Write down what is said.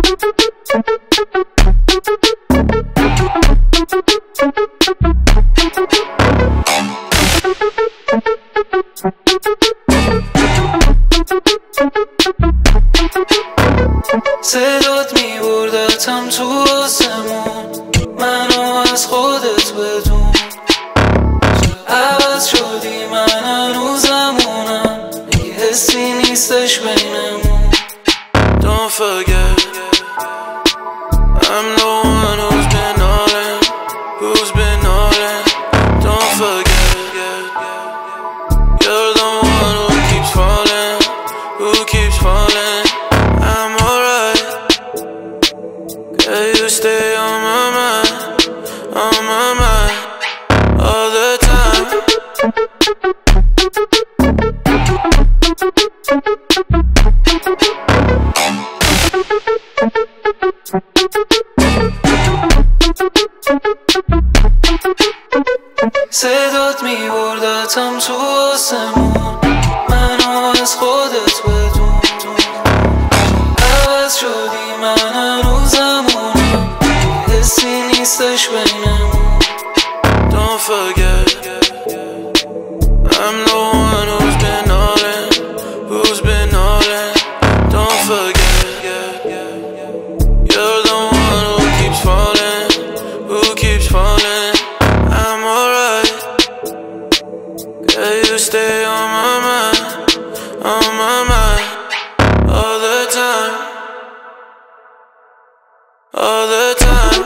صدات میبردتم تو آسمون، منو از خودت بدون. عوض شدی من هنوز همونم، میگی حسی نیستش بینمون. Don't forget I'm the one who's been all in, who's been all in. Don't forget you're the one who keeps falling, who keeps falling. I'm alright, yeah, you stay on my mind, all the time. صدات میبردتم تو آسمون، منو از خودت بدون. عوض شدی من هنوز همونم، حسی نیستش بینمون. Don't forget I'm the one who's been all in, who's been all in. Don't forget you're the one who keeps falling, who keeps falling. I'm alright, yeah, you stay on my mind, all the time, all the time.